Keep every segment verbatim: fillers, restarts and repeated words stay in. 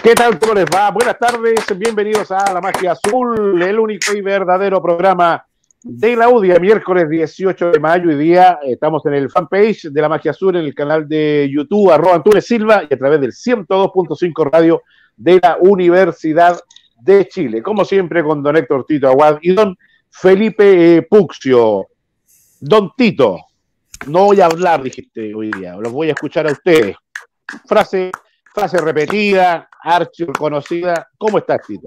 ¿Qué tal? ¿Cómo les va? Buenas tardes, bienvenidos a La Magia Azul, el único y verdadero programa de la U D I A, miércoles dieciocho de mayo, y día estamos en el fanpage de La Magia Azul, en el canal de YouTube, arroba Antunes Silva, y a través del ciento dos punto cinco radio de la Universidad de Chile. Como siempre, con don Héctor Tito Aguad y don Felipe eh, Puccio. Don Tito, no voy a hablar, dijiste hoy día, los voy a escuchar a ustedes. Frase... Frase repetida, archi conocida. ¿Cómo estás, Tito?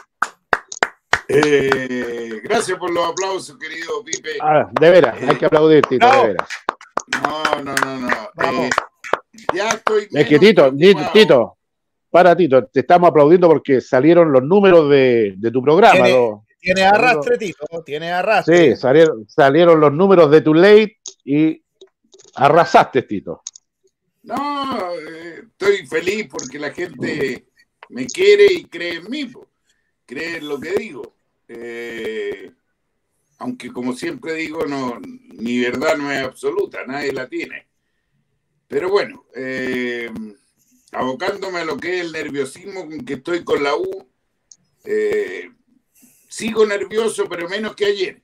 Eh, gracias por los aplausos, querido Pipe. Ah, de veras, eh, hay que aplaudir, Tito, no. de veras. No, no, no, no. Eh, ya estoy. Es que, Tito, Tito, Tito, para, Tito, te estamos aplaudiendo porque salieron los números de, de tu programa. Tiene, los, tiene arrastre, Tito, tiene arrastre. Sí, salieron, salieron los números de tu late y arrasaste, Tito. No, eh, estoy feliz porque la gente me quiere y cree en mí, cree en lo que digo. Eh, aunque como siempre digo, no, mi verdad no es absoluta, nadie la tiene. Pero bueno, eh, abocándome a lo que es el nerviosismo con que estoy con la U, eh, sigo nervioso, pero menos que ayer.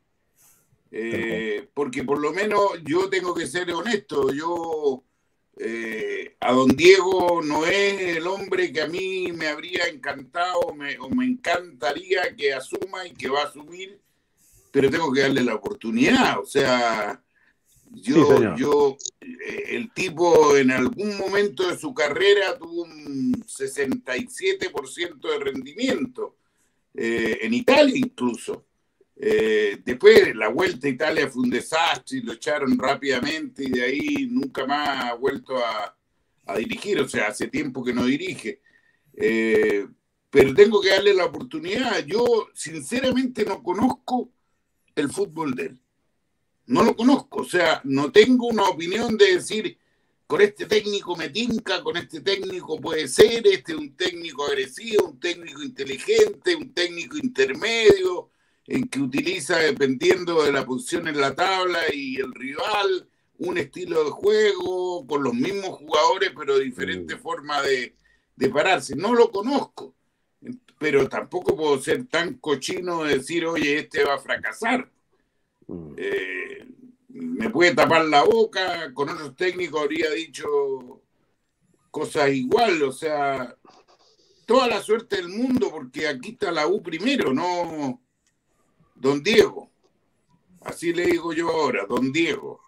Eh, porque por lo menos yo tengo que ser honesto, yo... Eh, a don Diego no es el hombre que a mí me habría encantado me, o me encantaría que asuma y que va a asumir, pero tengo que darle la oportunidad. O sea, yo, sí, yo eh, el tipo en algún momento de su carrera tuvo un sesenta y siete por ciento de rendimiento, eh, en Italia incluso. Eh, después la vuelta a Italia fue un desastre y lo echaron rápidamente y de ahí nunca más ha vuelto a, a dirigir, o sea, hace tiempo que no dirige. Eh, pero tengo que darle la oportunidad. Yo sinceramente no conozco el fútbol de él. No lo conozco, o sea, no tengo una opinión de decir, con este técnico me tinca, con este técnico puede ser, este es un técnico agresivo, un técnico inteligente, un técnico intermedio, en que utiliza, dependiendo de la posición en la tabla y el rival, un estilo de juego con los mismos jugadores, pero diferente mm. forma de, de pararse. No lo conozco, pero tampoco puedo ser tan cochino de decir, oye, este va a fracasar. Mm. Eh, me puede tapar la boca, con otros técnicos habría dicho cosas igual, o sea, toda la suerte del mundo, porque aquí está la U primero, no... Don Diego, así le digo yo ahora, don Diego.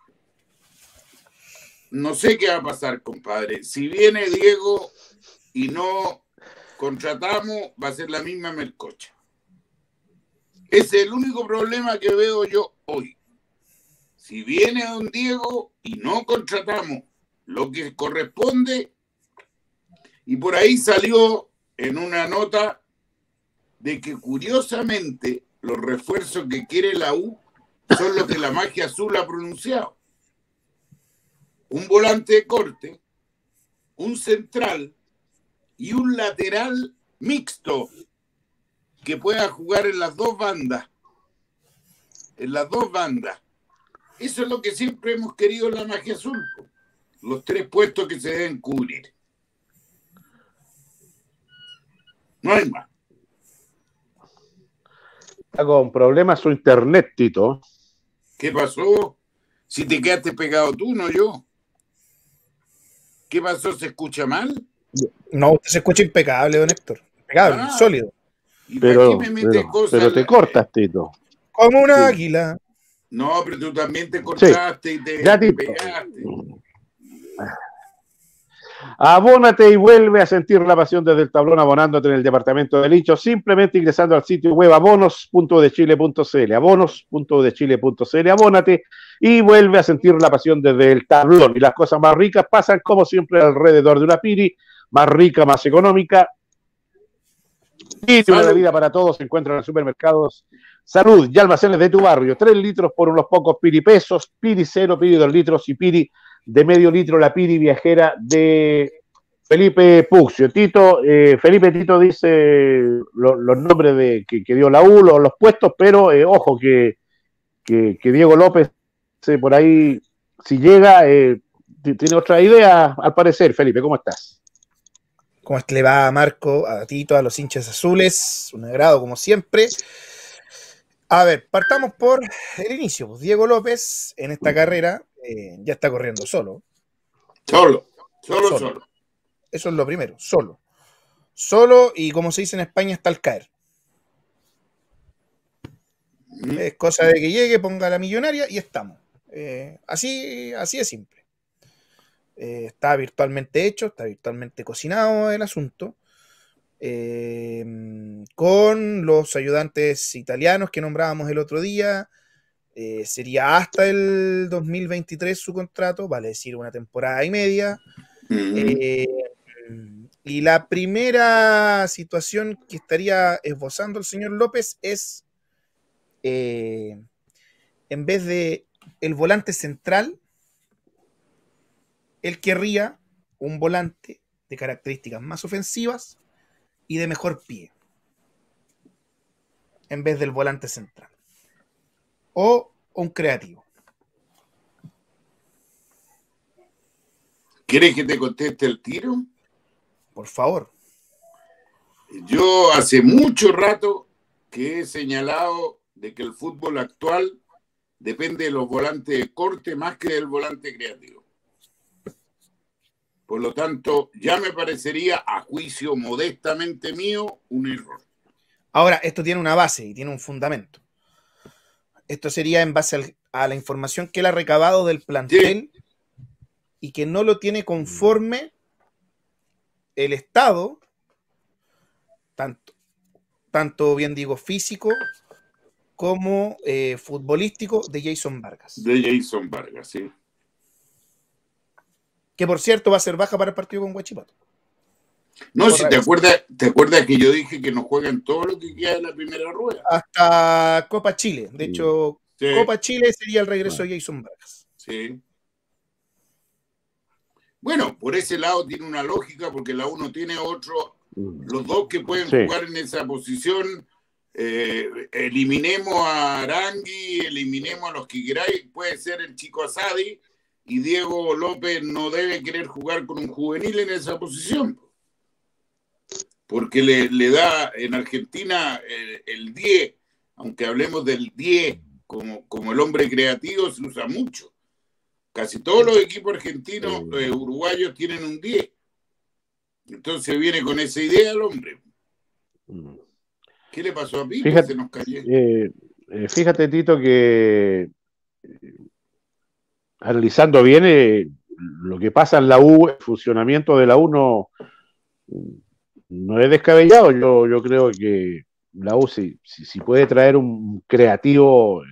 No sé qué va a pasar, compadre. Si viene Diego y no contratamos, va a ser la misma melcocha. Ese es el único problema que veo yo hoy. Si viene don Diego y no contratamos lo que corresponde, y por ahí salió en una nota de que curiosamente los refuerzos que quiere la U son los que la Magia Azul ha pronunciado. Un volante de corte, un central y un lateral mixto que pueda jugar en las dos bandas. En las dos bandas. Eso es lo que siempre hemos querido en la Magia Azul. Los tres puestos que se deben cubrir. No hay más. Está con problemas su internet, Tito. ¿Qué pasó? Si te quedaste pegado tú, no yo. ¿Qué pasó? ¿Se escucha mal? No, usted se escucha impecable, don Héctor. Impecable, ah, sólido. ¿Y pero, me mete pero, cosas pero te la... cortas, Tito. Como una sí. águila. No, pero tú también te cortaste sí. y te, ya, te pegaste. Abónate y vuelve a sentir la pasión desde el tablón abonándote en el departamento del hincho, simplemente ingresando al sitio web abonos punto de chile punto c l, abonos punto de chile punto c l, abónate y vuelve a sentir la pasión desde el tablón. Y las cosas más ricas pasan como siempre alrededor de una piri, más rica, más económica. Y una bebida para todos se encuentra en los supermercados Salud y almacenes de tu barrio. Tres litros por unos pocos piri pesos, piri cero, piri dos litros y piri de medio litro, la piri viajera de Felipe Puccio. Tito, eh, Felipe Tito dice lo, los nombres de, que, que dio la U, los, los puestos, pero eh, ojo que, que, que Diego López eh, por ahí, si llega, eh, tiene otra idea al parecer. Felipe, ¿cómo estás? ¿Cómo le va a Marco, a Tito, a los hinchas azules? Un agrado como siempre. A ver, partamos por el inicio. Pues Diego López en esta carrera eh, ya está corriendo solo. Solo, solo, solo. solo. Eso es lo primero, solo. Solo y como se dice en España, está al caer. Mm. Es cosa de que llegue, ponga la millonaria y estamos. Eh, así, así de simple. Eh, está virtualmente hecho, está virtualmente cocinado el asunto, eh, con los ayudantes italianos que nombrábamos el otro día. Eh, sería hasta el dos mil veintitrés su contrato, vale decir una temporada y media. Uh-huh. eh, y la primera situación que estaría esbozando el señor López es, eh, en vez de el volante central, él querría un volante de características más ofensivas y de mejor pie, en vez del volante central. O un creativo. ¿Quieres que te conteste el tiro? Por favor. Yo hace mucho rato que he señalado de que el fútbol actual depende de los volantes de corte más que del volante creativo. Por lo tanto, ya me parecería, a juicio modestamente mío, un error. Ahora, esto tiene una base y tiene un fundamento. Esto sería en base al, a la información que él ha recabado del plantel, sí, y que no lo tiene conforme el estado, tanto, tanto bien digo físico como eh, futbolístico, de Jason Vargas. De Jason Vargas, sí. Que por cierto va a ser baja para el partido con Huachipato. No, por si te acuerdas, te acuerdas que yo dije que no juegan todo lo que queda de la primera rueda. Hasta Copa Chile. De hecho, sí, Copa Chile sería el regreso de Jason Vargas. Sí. Bueno, por ese lado tiene una lógica, porque la uno tiene otro, los dos que pueden sí. jugar en esa posición. Eh, eliminemos a Arangui, eliminemos a los que queráis, puede ser el Chico Asadi, y Diego López no debe querer jugar con un juvenil en esa posición, porque le, le da en Argentina el, el diez, aunque hablemos del diez como, como el hombre creativo, se usa mucho. Casi todos los equipos argentinos, eh, uruguayos, tienen un diez. Entonces viene con esa idea el hombre. ¿Qué le pasó a Pipo? Fíjate, Se nos cayó. Eh, eh, fíjate, Tito, que eh, analizando bien eh, lo que pasa en la U, el funcionamiento de la U no, no es descabellado. Yo, yo creo que la U, si, si, si puede traer un creativo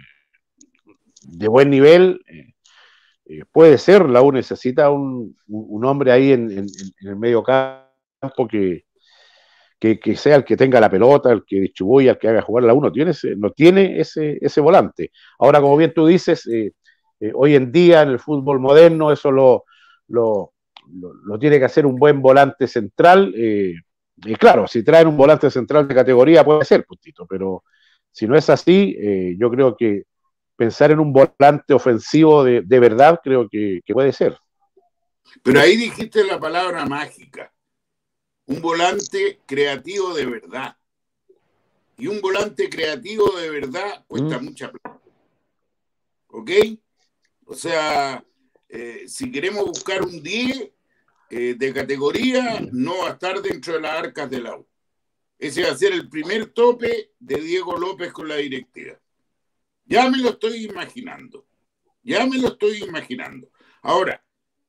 de buen nivel, eh, eh, puede ser. La U necesita un, un hombre ahí en, en, en el medio campo que Que, que sea el que tenga la pelota, el que distribuya, el que haga jugar la U, no tiene ese, no tiene ese, ese volante. Ahora, como bien tú dices, eh, eh, hoy en día en el fútbol moderno eso lo, lo, lo, lo tiene que hacer un buen volante central. Eh, y claro, si traen un volante central de categoría puede ser, puntito, pero si no es así, eh, yo creo que pensar en un volante ofensivo de, de verdad creo que, que puede ser. Pero ahí dijiste la palabra mágica. Un volante creativo de verdad. Y un volante creativo de verdad cuesta mm. mucha plata. ¿Ok? O sea, eh, si queremos buscar un diez eh, de categoría, no va a estar dentro de las arcas de la U. Ese va a ser el primer tope de Diego López con la directiva. Ya me lo estoy imaginando. Ya me lo estoy imaginando. Ahora,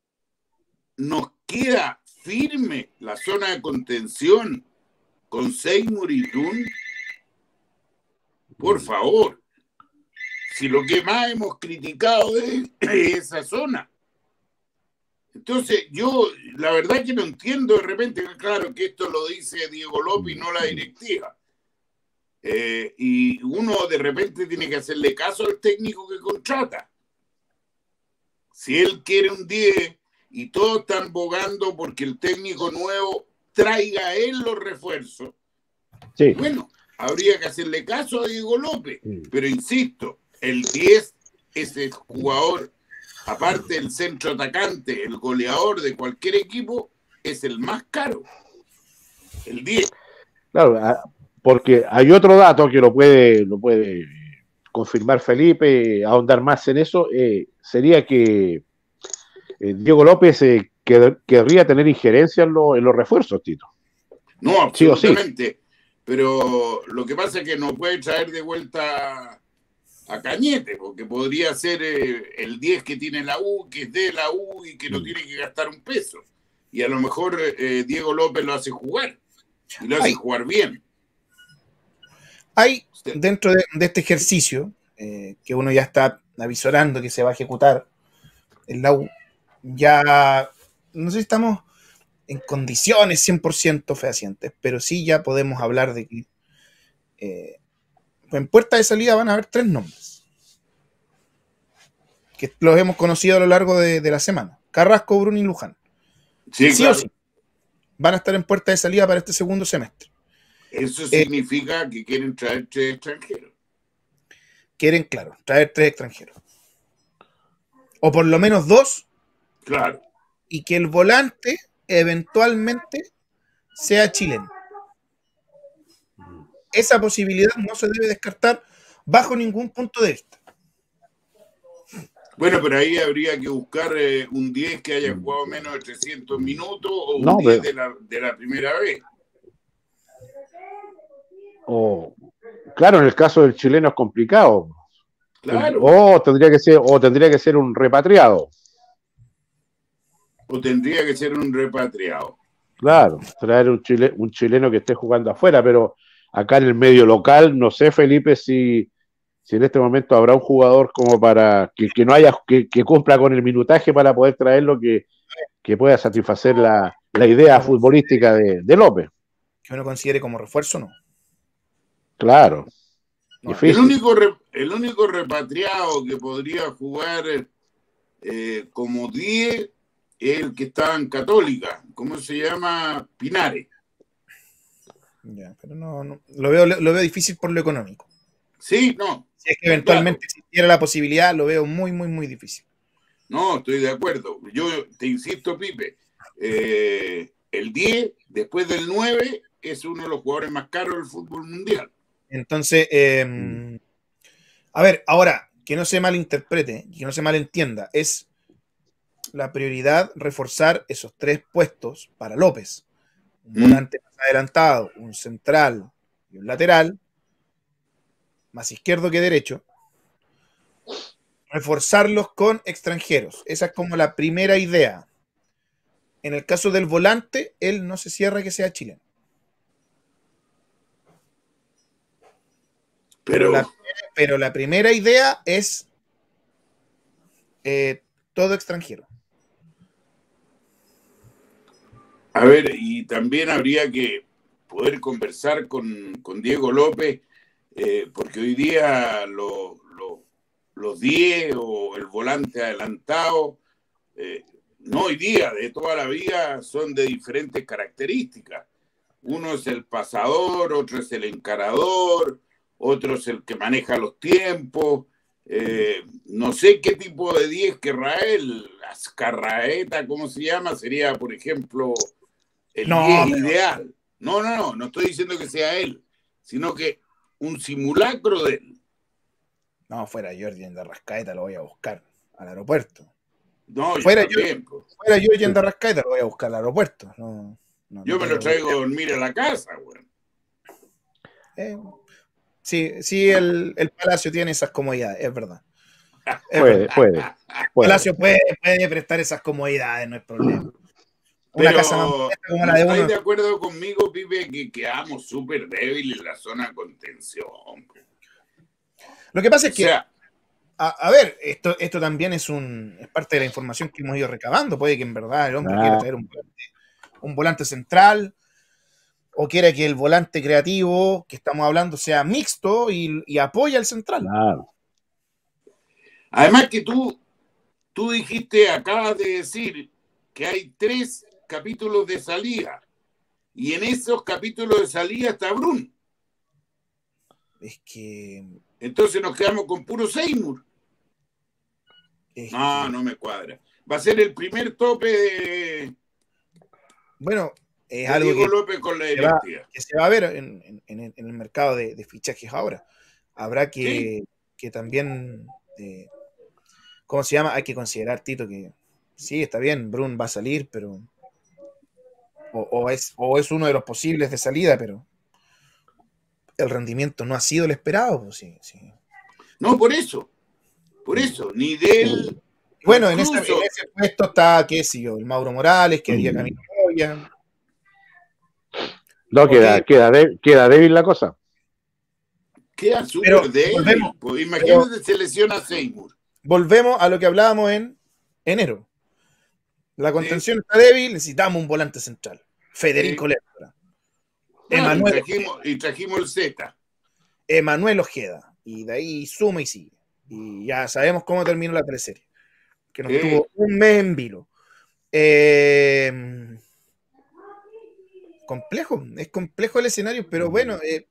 nos queda firme la zona de contención con Seymour y Dunn. Por favor, si lo que más hemos criticado es esa zona. Entonces yo la verdad que no entiendo de repente, claro que esto lo dice Diego López y no la directiva, eh, y uno de repente tiene que hacerle caso al técnico que contrata. Si él quiere un diez y todos están bogando porque el técnico nuevo traiga a él los refuerzos, sí, bueno, habría que hacerle caso a Diego López. Sí. Pero insisto, el diez es el jugador, aparte del centro atacante, el goleador de cualquier equipo, es el más caro. el diez. Claro, porque hay otro dato que lo puede, lo puede confirmar Felipe, ahondar más en eso, eh, sería que eh, Diego López eh, que, querría tener injerencia en, lo, en los refuerzos, Tito. No, absolutamente. Sí, sí. Pero lo que pasa es que no puede traer de vuelta a Cañete, porque podría ser eh, el diez que tiene la U, que es de la U y que no tiene que gastar un peso. Y a lo mejor eh, Diego López lo hace jugar. Y lo hace Ay. jugar bien. Hay dentro de, de este ejercicio, eh, que uno ya está avisorando que se va a ejecutar en la U, ya no sé si estamos en condiciones cien por ciento fehacientes, pero sí ya podemos hablar de que eh, en puerta de salida van a haber tres nombres, que los hemos conocido a lo largo de, de la semana: Carrasco, Bruno y Luján. Sí, sí claro. o sí van a estar en puerta de salida para este segundo semestre. Eso significa eh, que quieren traer tres extranjeros. Quieren, claro, traer tres extranjeros. O por lo menos dos. Claro. Y que el volante eventualmente sea chileno. Esa posibilidad no se debe descartar bajo ningún punto de vista. Bueno, pero ahí habría que buscar eh, un diez que haya jugado menos de trescientos minutos o un no, diez pero... de, la, de la primera vez. O, claro, en el caso del chileno es complicado. Claro. O tendría que ser, o tendría que ser un repatriado. O tendría que ser un repatriado. Claro, traer un, chile, un chileno que esté jugando afuera, pero acá en el medio local, no sé, Felipe, si, si en este momento habrá un jugador como para que, que no haya, que, que cumpla con el minutaje para poder traerlo, que, que pueda satisfacer la, la idea futbolística de, de López. Que uno considere como refuerzo, ¿no? Claro. No, el, único re, el único repatriado que podría jugar eh, como diez es el que está en Católica. ¿Cómo se llama? Pinares. Ya, pero no, no lo, veo, lo veo difícil por lo económico. Sí, no. Si es que eventualmente claro. existiera la posibilidad, lo veo muy, muy, muy difícil. No, estoy de acuerdo. Yo te insisto, Pipe, eh, el diez, después del nueve, es uno de los jugadores más caros del fútbol mundial. Entonces, eh, a ver, ahora, que no se malinterprete, que no se malentienda, es la prioridad reforzar esos tres puestos para López. Un mm. volante más adelantado, un central y un lateral, más izquierdo que derecho, reforzarlos con extranjeros. Esa es como la primera idea. En el caso del volante, él no se cierra que sea chileno. Pero la, pero la primera idea es eh, todo extranjero. A ver, y también habría que poder conversar con, con Diego López, eh, porque hoy día lo, lo, los diez o el volante adelantado, eh, no hoy día, de toda la vida, son de diferentes características. Uno es el pasador, otro es el encarador, otro es el que maneja los tiempos. Eh, no sé qué tipo de diez querrá él. Azcarraeta, ¿cómo se llama? Sería, por ejemplo, el no, diez pero... ideal. No, no, no, no estoy diciendo que sea él, sino que un simulacro de él. No, fuera Jordi Endarrascaeta, lo voy a buscar al aeropuerto. No, fuera yo también, yo, fuera Jordi Endarrascaeta, lo voy a buscar al aeropuerto. No, no, yo no me lo traigo a dormir a la casa, güey. Eh, sí, sí, el, el Palacio tiene esas comodidades, es verdad. Es puede, verdad. puede, El Palacio puede, puede prestar esas comodidades, no es problema. Una Pero casa más como la de uno. ¿Estás de acuerdo conmigo, Pipe, que quedamos súper débiles en la zona de contención? Lo que pasa es o que, sea, a, a ver, esto, esto también es un es parte de la información que hemos ido recabando. Puede que en verdad el hombre ah. quiera traer un volante, un volante central, o quiera que el volante creativo que estamos hablando sea mixto y, y apoya al central. Claro. Además que tú, tú dijiste, acabas de decir que hay tres capítulos de salida, y en esos capítulos de salida está Brun. Es que... Entonces nos quedamos con puro Seymour. Es no, que... no me cuadra. Va a ser el primer tope de... Bueno, es de algo Diego que, López con la se va, directiva. que se va a ver en, en, en el mercado de, de fichajes ahora. Habrá que, Sí. que también, eh, ¿cómo se llama? Hay que considerar, Tito, que sí, está bien, Brun va a salir, pero o, o, es, o es uno de los posibles de salida, pero el rendimiento no ha sido el esperado. Pues, sí, sí. No, por eso, por eso, ni de él. Bueno, en, esa, Incluso, en ese puesto está, qué sé yo, el Mauro Morales, que haría Camilo Moya. No, queda, Ok, queda, de- queda débil la cosa. queda pero súper débil. volvemos, Pues imagínate, pero se lesiona Seymour. volvemos a lo que hablábamos en enero. La contención Sí, está débil, necesitamos un volante central. Federico sí. Lertora. Claro, y Emanuel, trajimos, y trajimos el Z. Emanuel Ojeda. Y de ahí suma y sigue. Y ya sabemos cómo terminó la teleserie. Que nos Sí. tuvo un mes en vilo. Eh, complejo, es complejo el escenario, pero bueno, eh,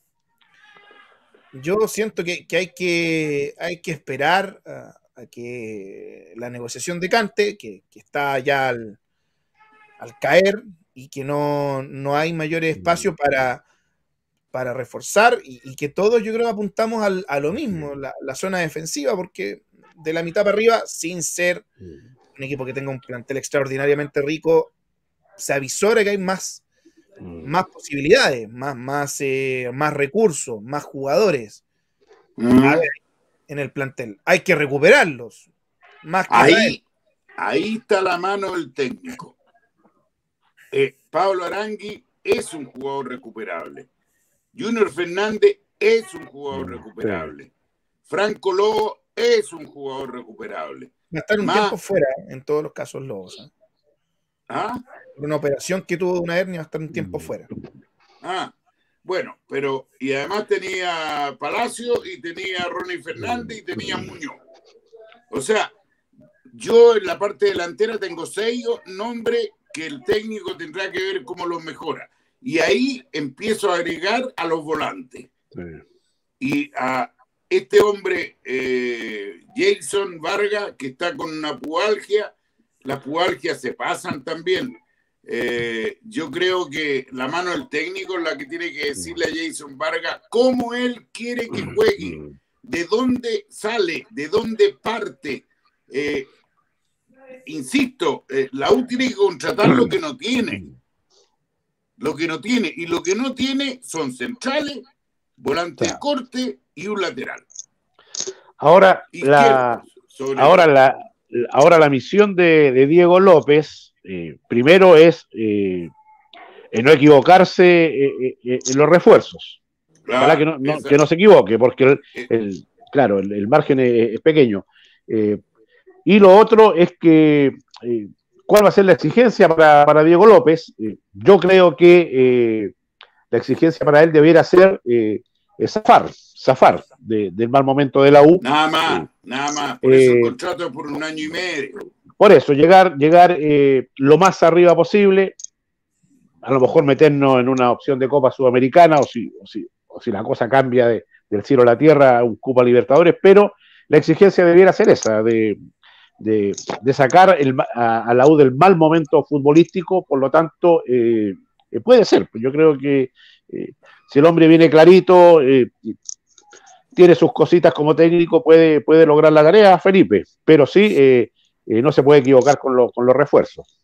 yo siento que, que, hay que hay que esperar a, a que la negociación decante, que, que está ya al, al caer y que no, no hay mayor espacio para, para reforzar y, y que todos yo creo apuntamos al, a lo mismo, la, la zona defensiva, porque de la mitad para arriba, sin ser un equipo que tenga un plantel extraordinariamente rico, se avisora que hay más, más posibilidades, más, más, eh, más recursos, más jugadores. Mm. A ver, en el plantel. Hay que recuperarlos. Más que Ahí, ahí está la mano del técnico. Eh, Pablo Arangui es un jugador recuperable. Junior Fernández es un jugador recuperable. Franco Lobo es un jugador recuperable. Va a estar un Más, tiempo fuera, en todos los casos, Lobos. ¿eh? ¿Ah? Por una operación que tuvo una hernia, va a estar un tiempo fuera. Ah, bueno, pero y además tenía Palacio y tenía Ronnie Fernández y tenía Muñoz. O sea, yo en la parte delantera tengo seis nombres que el técnico tendrá que ver cómo los mejora. Y ahí empiezo a agregar a los volantes. Sí. Y a este hombre, eh, Jason Vargas, que está con una pubalgia, las pubalgias se pasan también. Eh, yo creo que la mano del técnico es la que tiene que decirle a Jason Vargas cómo él quiere que juegue, de dónde sale, de dónde parte. Eh, insisto, eh, la U tiene que contratar lo que no tiene. Lo que no tiene. Y lo que no tiene son centrales, volante de corte y un lateral. Ahora, la, ahora, la, ahora la misión de, de Diego López, eh, primero es eh, eh, no equivocarse eh, eh, en los refuerzos. Claro, ojalá que no, no, que no se equivoque, porque el, el, claro, el, el margen es, es pequeño. Eh, y lo otro es que eh, ¿cuál va a ser la exigencia para, para Diego López? Eh, yo creo que eh, la exigencia para él debiera ser eh, zafar, zafar de, del mal momento de la U. Nada más, eh, nada más. Por eh, eso el contrato es por un año y medio. Por eso, llegar, llegar eh, lo más arriba posible, a lo mejor meternos en una opción de Copa Sudamericana, o si, o si, o si la cosa cambia de, del cielo a la tierra, un Copa Libertadores, pero la exigencia debiera ser esa, de, de, de sacar el, a, a la U del mal momento futbolístico, por lo tanto, eh, eh, puede ser. Yo creo que eh, si el hombre viene clarito, eh, tiene sus cositas como técnico, puede, puede lograr la tarea, Felipe, pero sí, eh, eh, no se puede equivocar con, lo, con los refuerzos.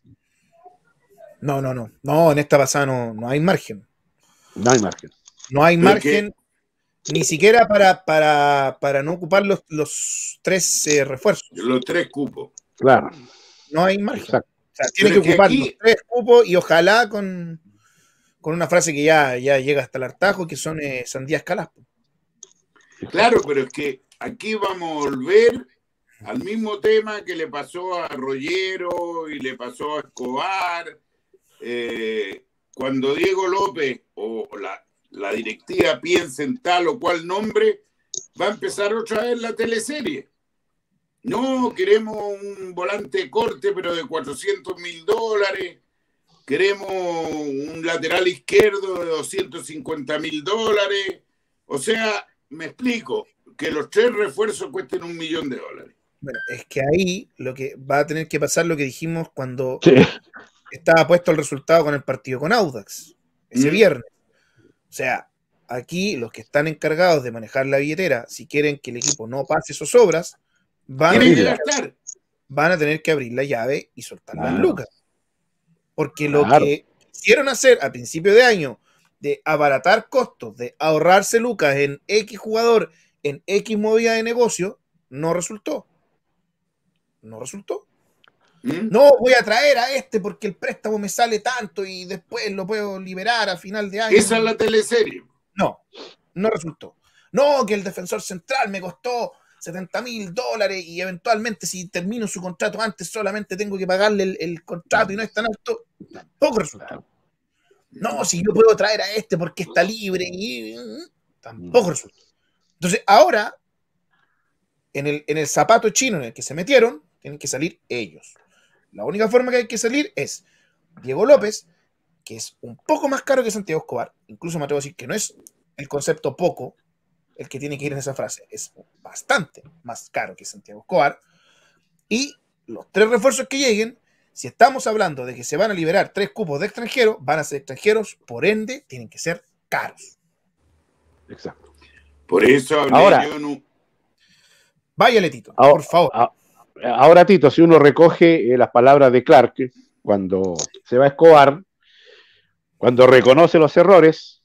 No, no, no, no, en esta pasada no, no hay margen. No hay margen. No hay margen, ni siquiera para, para, para no ocupar los, los tres eh, refuerzos. Los tres cupos. Claro. No hay margen. Exacto. O sea, tiene Pero que ocupar que aquí... los tres cupos y ojalá con, con una frase que ya, ya llega hasta el hartajo, que son eh, sandías calas. Claro, pero es que aquí vamos a volver al mismo tema que le pasó a Rollero y le pasó a Escobar. Eh, cuando Diego López o la, la directiva piensa en tal o cual nombre, va a empezar otra vez la teleserie. No, queremos un volante de corte, pero de cuatrocientos mil dólares. Queremos un lateral izquierdo de doscientos cincuenta mil dólares. O sea, me explico, que los tres refuerzos cuesten un millón de dólares. Bueno, es que ahí lo que va a tener que pasar lo que dijimos cuando, sí. estaba puesto el resultado con el partido con Audax ese mm. viernes. O sea, aquí los que están encargados de manejar la billetera, si quieren que el equipo no pase sus obras, van, a, van a tener que abrir la llave y soltar claro. las lucas. Porque claro. lo que quisieron hacer a principio de año, de abaratar costos, de ahorrarse lucas en X jugador, en X movida de negocio, no resultó. No resultó. ¿Mm? No, voy a traer a este porque el préstamo me sale tanto y después lo puedo liberar a final de año. Esa es la teleserie. No, no resultó. No, que el defensor central me costó setenta mil dólares y eventualmente si termino su contrato antes solamente tengo que pagarle el, el contrato y no es tan alto. Tampoco resultó. No, si yo puedo traer a este porque está libre y tampoco resultó. Entonces ahora en el, en el zapato chino en el que se metieron tienen que salir ellos. La única forma que hay que salir es Diego López, que es un poco más caro que Santiago Escobar, incluso me atrevo a decir que no es el concepto poco el que tiene que ir en esa frase, es bastante más caro que Santiago Escobar, y los tres refuerzos que lleguen, si estamos hablando de que se van a liberar tres cupos de extranjeros, van a ser extranjeros, por ende, tienen que ser caros. Exacto. Por eso hablé ahora, yo no... Váyale, Tito, ahora, por favor. Ahora, Tito, si uno recoge eh, las palabras de Clark, cuando se va a Escobar, cuando reconoce los errores,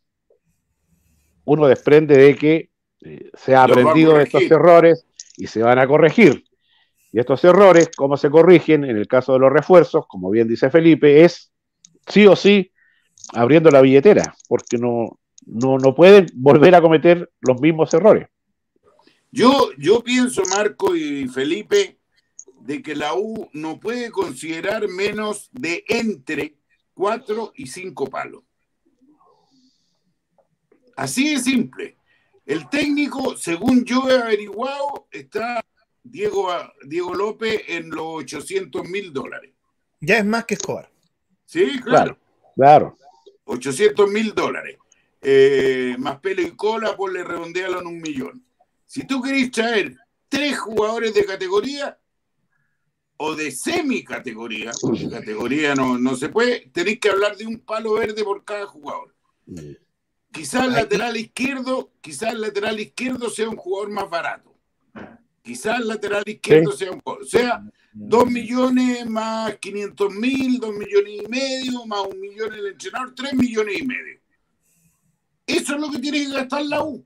uno desprende de que eh, se ha aprendido de estos errores y se van a corregir. Y estos errores, ¿cómo se corrigen? En el caso de los refuerzos, como bien dice Felipe, es sí o sí abriendo la billetera, porque no, no, no pueden volver a cometer los mismos errores. Yo, yo pienso, Marco y Felipe, de que la U no puede considerar menos de entre cuatro y cinco palos. Así de simple. El técnico, según yo he averiguado, está Diego, Diego López en los ochocientos mil dólares. Ya es más que Escobar. Sí, Claro, claro. claro. ochocientos mil dólares. Eh, más pelo y cola, pues le redondealo en un millón. Si tú querés traer tres jugadores de categoría o de semi-categoría, porque categoría no, no se puede, tenéis que hablar de un palo verde por cada jugador. Quizás el lateral izquierdo, quizás el lateral izquierdo sea un jugador más barato. Quizás el lateral izquierdo sí. sea un jugador. O sea, dos millones más quinientos mil, dos millones y medio, más un millón el entrenador, tres millones y medio. Eso es lo que tiene que gastar la U.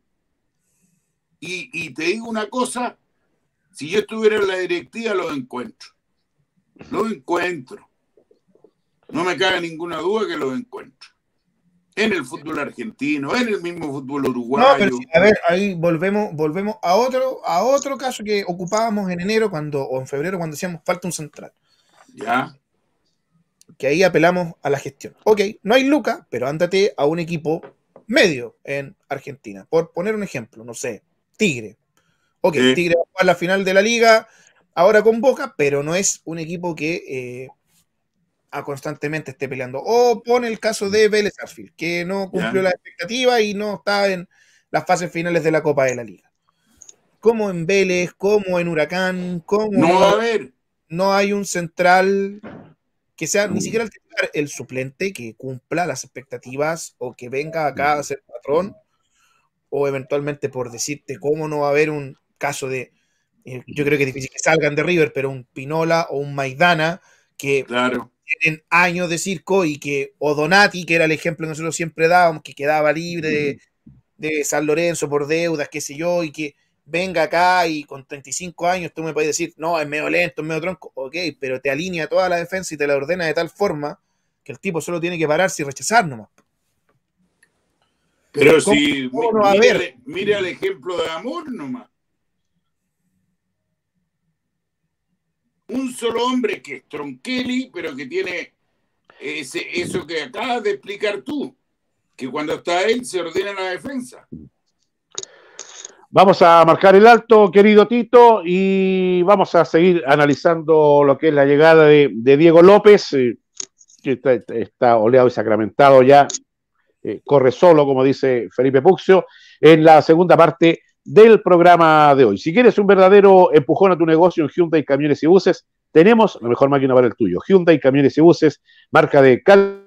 Y, y te digo una cosa, si yo estuviera en la directiva, los encuentro. Los encuentro. No me cabe ninguna duda que los encuentro. En el fútbol argentino, en el mismo fútbol uruguayo. No, pero sí, a ver, ahí volvemos, volvemos a otro, a otro caso que ocupábamos en enero cuando, o en febrero cuando decíamos falta un central. Ya. Que ahí apelamos a la gestión. Ok, no hay lucas, pero ándate a un equipo medio en Argentina. Por poner un ejemplo, no sé, Tigre. Ok, sí. Tigre va a jugar la final de la liga ahora con Boca, pero no es un equipo que eh, a constantemente esté peleando. O pone el caso de Vélez Sarsfield, que no cumplió la expectativa y no está en las fases finales de la Copa de la Liga. Como en Vélez, como en Huracán, como no va a haber. No hay un central que sea ni siquiera el, titular, el suplente que cumpla las expectativas o que venga acá a ser patrón, o eventualmente por decirte cómo no va a haber un caso de, eh, yo creo que es difícil que salgan de River, pero un Pinola o un Maidana que claro. tienen años de circo y que, o Donati, que era el ejemplo que nosotros siempre dábamos, que quedaba libre de, de San Lorenzo por deudas, qué sé yo, y que venga acá y con treinta y cinco años tú me puedes decir, no, es medio lento, es medio tronco, ok, pero te alinea toda la defensa y te la ordena de tal forma que el tipo solo tiene que pararse y rechazar nomás. Pero si, ¿cómo no mire, mire el ejemplo de Amor nomás. Un solo hombre que es Tronquelli, pero que tiene ese, eso que acabas de explicar tú, que cuando está él se ordena la defensa. Vamos a marcar el alto, querido Tito, y vamos a seguir analizando lo que es la llegada de, de Diego López, eh, que está, está oleado y sacramentado ya, eh, corre solo, como dice Felipe Puccio, en la segunda parte del programa de hoy. Si quieres un verdadero empujón a tu negocio en Hyundai Camiones y Buses, tenemos la mejor máquina para el tuyo. Hyundai, camiones y buses, marca de Cal...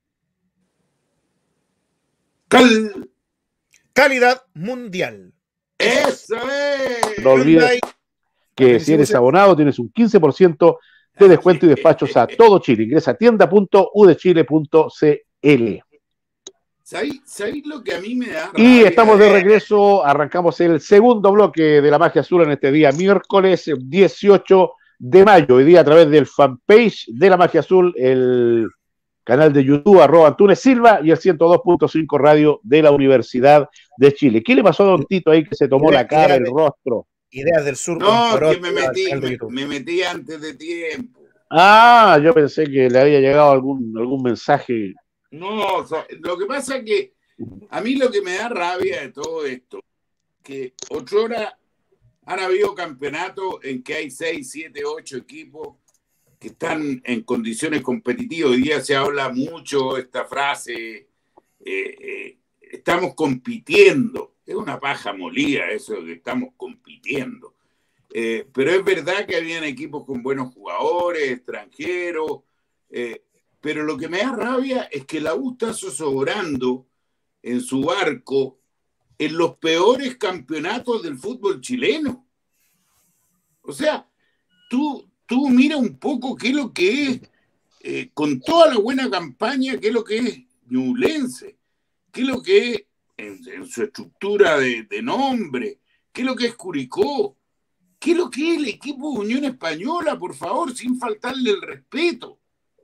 Cal... Calidad mundial. ¡Eso es! No olvides que si eres abonado tienes un quince por ciento de descuento y despachos a todo Chile. Ingresa a tienda punto u de chile punto c l. ¿Sabéis, ¿Sabéis lo que a mí me da rabia? Y estamos de regreso, arrancamos el segundo bloque de la Magia Azul en este día, miércoles dieciocho de mayo. Hoy día a través del fanpage de la Magia Azul, el canal de YouTube, arroba Antunes Silva, y el ciento dos punto cinco radio de la Universidad de Chile. ¿Qué le pasó a don Tito ahí que se tomó la cara, el rostro? Ideas del Sur. No, que me metí, me, me metí antes de tiempo. Ah, yo pensé que le había llegado algún, algún mensaje. No, o sea, lo que pasa es que a mí lo que me da rabia de todo esto, que ocho horas han habido campeonatos en que hay seis, siete, ocho equipos que están en condiciones competitivas. Hoy día se habla mucho esta frase, eh, eh, estamos compitiendo. Es una paja molida eso de que estamos compitiendo. Eh, pero es verdad que habían equipos con buenos jugadores, extranjeros, eh, pero lo que me da rabia es que la U está zozobrando en su barco en los peores campeonatos del fútbol chileno. O sea, tú, tú mira un poco qué es lo que es, eh, con toda la buena campaña, qué es lo que es Ñublense, qué es lo que es en, en su estructura de, de nombre, qué es lo que es Curicó, qué es lo que es el equipo de Unión Española, por favor, sin faltarle el respeto.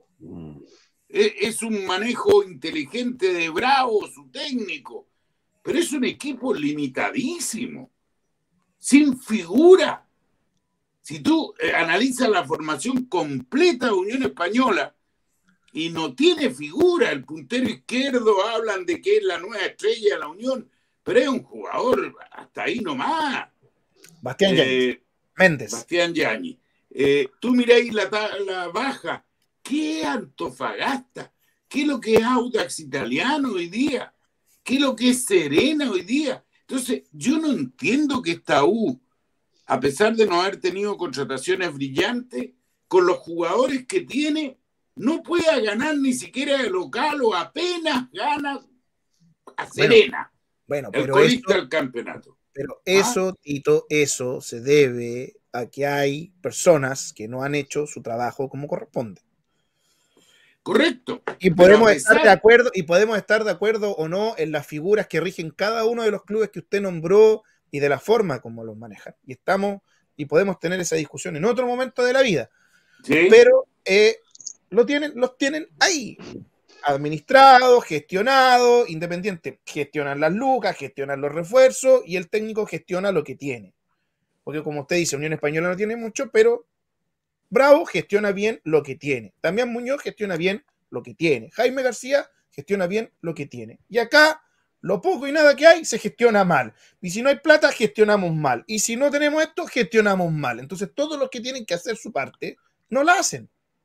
Es un manejo inteligente de Bravo, su técnico, pero es un equipo limitadísimo, sin figura. Si tú eh, analizas la formación completa de Unión Española y no tiene figura, el puntero izquierdo hablan de que es la nueva estrella de la Unión, pero es un jugador hasta ahí nomás. Bastián Yáñez. Eh, Méndez. Bastián Yáñez. Eh, tú miráis la, la baja. ¿Qué es Antofagasta? ¿Qué es lo que es Audax Italiano hoy día? ¿Qué es lo que es Serena hoy día? Entonces, yo no entiendo que esta U, a pesar de no haber tenido contrataciones brillantes, con los jugadores que tiene, no pueda ganar ni siquiera de local o apenas gana a Serena. Bueno, bueno el pero colista eso, del campeonato. Pero eso, ¿Ah? Tito, eso se debe a que hay personas que no han hecho su trabajo como corresponde. Correcto. Y podemos pesar... estar de acuerdo, y podemos estar de acuerdo o no en las figuras que rigen cada uno de los clubes que usted nombró y de la forma como los manejan. Y estamos, y podemos tener esa discusión en otro momento de la vida. ¿Sí? Pero eh, lo tienen, los tienen ahí. Administrado, gestionado, independiente. Gestionan las lucas, gestionan los refuerzos y el técnico gestiona lo que tiene. Porque como usted dice, Unión Española no tiene mucho, pero Bravo gestiona bien lo que tiene. Damián Muñoz gestiona bien lo que tiene. Jaime García gestiona bien lo que tiene. Y acá, lo poco y nada que hay, se gestiona mal. Y si no hay plata, gestionamos mal. Y si no tenemos esto, gestionamos mal. Entonces todos los que tienen que hacer su parte, no la hacen.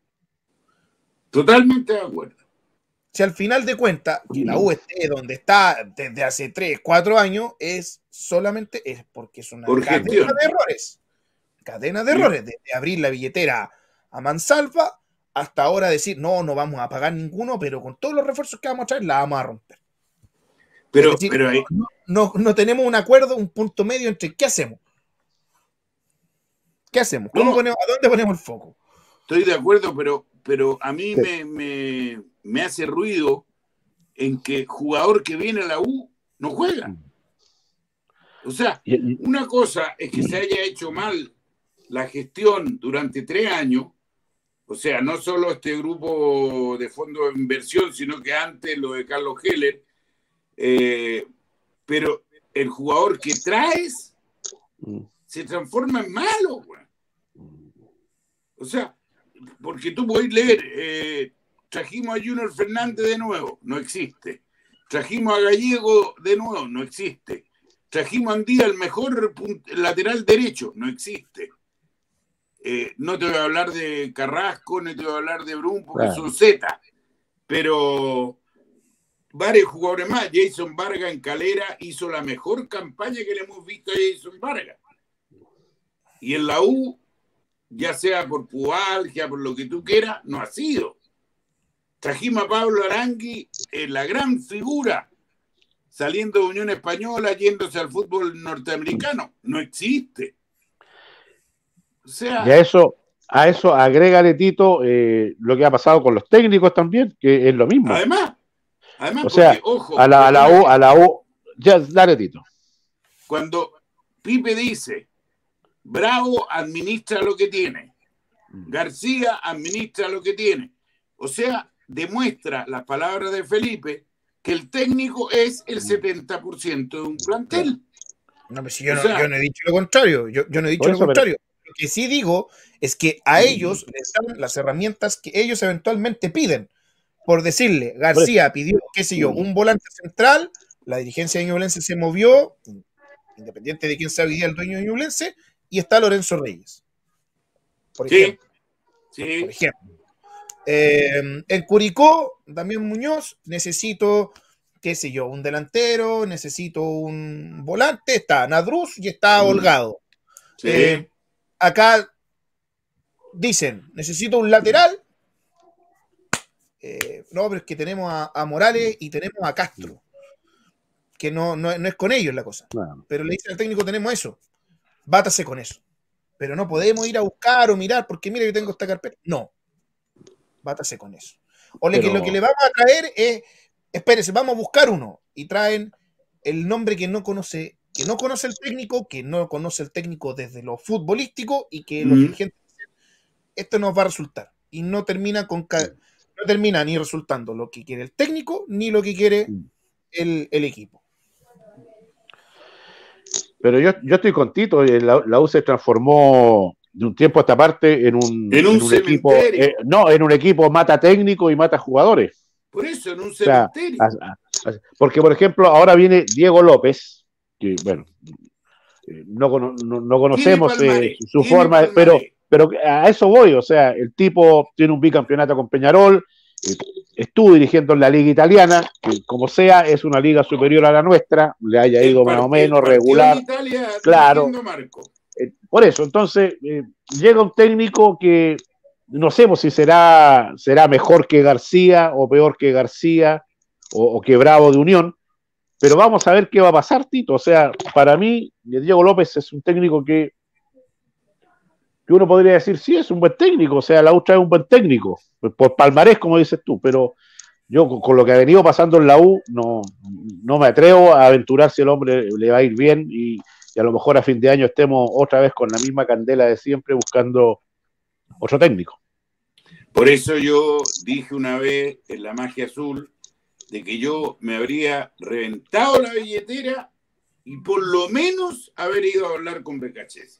Totalmente de acuerdo. Si al final de cuentas, que la U esté donde está desde hace tres, cuatro años, es solamente es porque es una Por cadena gestión. de errores. Cadena de sí. errores, desde abrir la billetera a mansalva hasta ahora decir, no, no vamos a pagar ninguno, pero con todos los refuerzos que vamos a traer, la vamos a romper. Pero, decir, pero ahí... no, no, no tenemos un acuerdo, un punto medio entre qué hacemos. ¿Qué hacemos? ¿Cómo no, ponemos, ¿A dónde ponemos el foco? Estoy de acuerdo, pero, pero a mí sí. me, me, me hace ruido en que jugador que viene a la U no juega. O sea, una cosa es que se haya hecho mal la gestión durante tres años, o sea, no solo este grupo de fondo de inversión, sino que antes lo de Carlos Heller, eh, pero el jugador que traes se transforma en malo, güey. O sea, porque tú podés leer, eh, trajimos a Junior Fernández de nuevo, no existe. Trajimos a Gallego de nuevo, no existe. Trajimos a Andía, el mejor lateral derecho, no existe. Eh, no te voy a hablar de Carrasco, no te voy a hablar de Brum, porque claro. son Z. Pero varios jugadores más. Jason Vargas en Calera hizo la mejor campaña que le hemos visto a Jason Vargas. Y en la U ya sea por pubalgia, por lo que tú quieras, no ha sido. Trajimos a Pablo Arangui, eh, la gran figura, saliendo de Unión Española, yéndose al fútbol norteamericano. No existe. O sea, y a eso, a eso agrégale, Tito, eh, lo que ha pasado con los técnicos también, que es lo mismo. Además, además o sea, porque, ojo, a la, a la U, a la U, ya, dale, Tito. Cuando Pipe dice, Bravo administra lo que tiene, García administra lo que tiene, o sea, demuestra las palabras de Felipe que el técnico es el setenta por ciento de un plantel. No, pues si yo, no, sea, yo no he dicho lo contrario, yo, yo no he dicho lo contrario. Pero... Lo que sí digo es que a ellos les dan las herramientas que ellos eventualmente piden. Por decirle, García pidió, qué sé yo, un volante central, la dirigencia de Ñublense se movió, independiente de quién sea hoy día el dueño de Ñublense, y está Lorenzo Reyes. Por ejemplo. Sí, sí. Por ejemplo. Eh, en Curicó, Damián Muñoz, necesito, qué sé yo, un delantero, necesito un volante, está Nadruz y está Holgado. Sí. Eh, acá dicen, necesito un lateral. Eh, no, pero es que tenemos a, a Morales y tenemos a Castro. Que no, no, no es con ellos la cosa. Claro. Pero le dicen al técnico, tenemos eso. Bátase con eso. Pero no podemos ir a buscar o mirar, porque mira, yo tengo esta carpeta. No. Bátase con eso. O Pero... lo que le vamos a traer es, espérese, vamos a buscar uno. Y traen el nombre que no conoce, que no conoce el técnico, que no conoce el técnico desde lo futbolístico y que mm. los dirigentes dicen, esto nos va a resultar. Y no termina con no termina ni resultando lo que quiere el técnico, ni lo que quiere el, el equipo. Pero yo, yo estoy con Tito, la, la U se transformó de un tiempo a esta parte en un, en un, en un equipo, eh, no, en un equipo mata técnico y mata jugadores. Por eso, en un cementerio. O sea, a, a, porque, por ejemplo, ahora viene Diego López, que, bueno, no, no, no conocemos eh, su forma, Palmaré. pero pero a eso voy, o sea, el tipo tiene un bicampeonato con Peñarol, eh, estuvo dirigiendo en la liga italiana, que como sea, es una liga superior a la nuestra, le haya ido el más o menos regular. Italia, claro. Eh, por eso, entonces, eh, llega un técnico que no sabemos si será, será mejor que García o peor que García o, o que Bravo de Unión, pero vamos a ver qué va a pasar, Tito. O sea, para mí, Diego López es un técnico que que uno podría decir, sí, es un buen técnico, o sea, la U es un buen técnico, por palmarés, como dices tú, pero yo con lo que ha venido pasando en la U, no, no me atrevo a aventurar si el hombre le va a ir bien y, y a lo mejor a fin de año estemos otra vez con la misma candela de siempre buscando otro técnico. Por eso yo dije una vez en La Magia Azul de que yo me habría reventado la billetera y por lo menos haber ido a hablar con Becachese.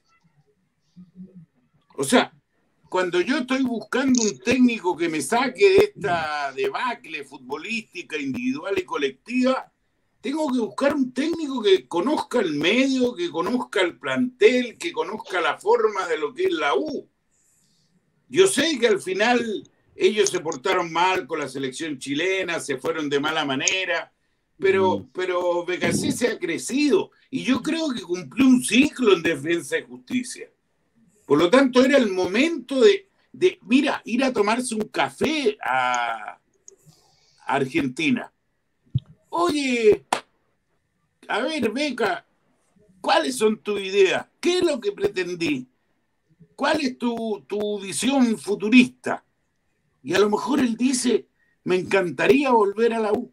O sea, cuando yo estoy buscando un técnico que me saque de esta debacle futbolística, individual y colectiva, tengo que buscar un técnico que conozca el medio, que conozca el plantel, que conozca la forma de lo que es la U. Yo sé que al final ellos se portaron mal con la selección chilena, se fueron de mala manera, pero, pero Becachese ha crecido y yo creo que cumplió un ciclo en Defensa y Justicia. Por lo tanto, era el momento de, de, mira, ir a tomarse un café a Argentina. Oye, a ver, Beca, ¿cuáles son tus ideas? ¿Qué es lo que pretendí? ¿Cuál es tu, tu visión futurista? Y a lo mejor él dice, me encantaría volver a la U.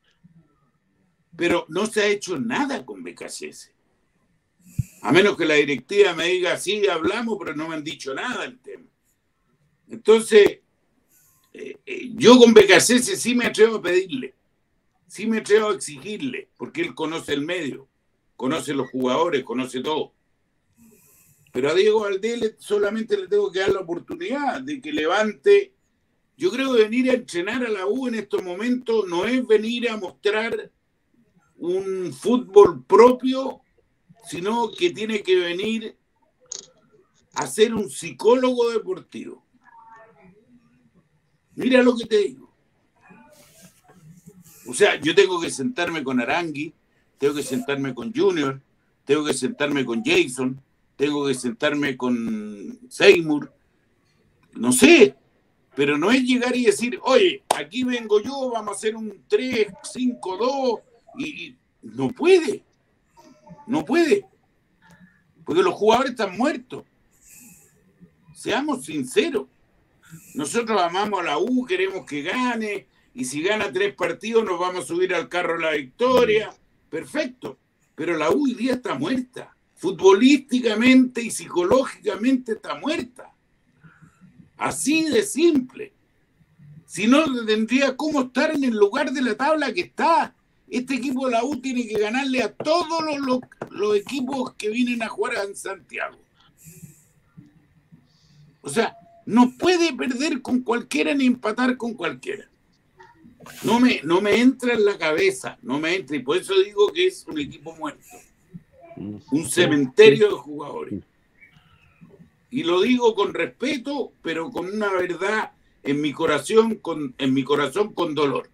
Pero no se ha hecho nada con Becachese. A menos que la directiva me diga, sí, hablamos, pero no me han dicho nada del tema. Entonces, eh, eh, yo con Becachese sí me atrevo a pedirle, sí me atrevo a exigirle, porque él conoce el medio, conoce los jugadores, conoce todo. Pero a Diego Valdés solamente le tengo que dar la oportunidad de que levante. Yo creo que venir a entrenar a la U en estos momentos no es venir a mostrar un fútbol propio, sino que tiene que venir a ser un psicólogo deportivo. Mira lo que te digo. O sea, yo tengo que sentarme con Arangui, tengo que sentarme con Junior, tengo que sentarme con Jason, tengo que sentarme con Seymour, no sé, pero no es llegar y decir, oye, aquí vengo yo, vamos a hacer un tres cinco dos, y, y no puede, no puede, porque los jugadores están muertos. Seamos sinceros, nosotros amamos a la U, queremos que gane, y si gana tres partidos nos vamos a subir al carro de la victoria, perfecto, pero la U hoy día está muerta, futbolísticamente y psicológicamente está muerta. Así de simple. Si no, tendría cómo estar en el lugar de la tabla que está. Este equipo de la U tiene que ganarle a todos los, los, los equipos que vienen a jugar en Santiago. O sea, no puede perder con cualquiera ni empatar con cualquiera. No me, no me entra en la cabeza, no me entra. Y por eso digo que es un equipo muerto. Un cementerio de jugadores. Y lo digo con respeto, pero con una verdad en mi corazón, con, en mi corazón con dolor.